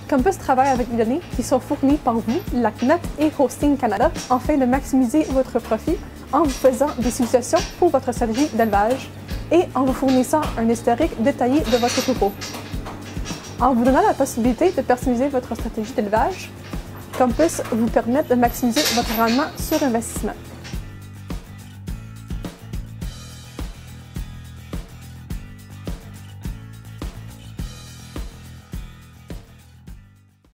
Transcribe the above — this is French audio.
Compass travaille avec les données qui sont fournies par vous, la CNET et Hosting Canada, afin de maximiser votre profit en vous faisant des suggestions pour votre stratégie d'élevage et en vous fournissant un historique détaillé de votre troupeau. En vous donnant la possibilité de personnaliser votre stratégie d'élevage, Compass vous permet de maximiser votre rendement sur investissement.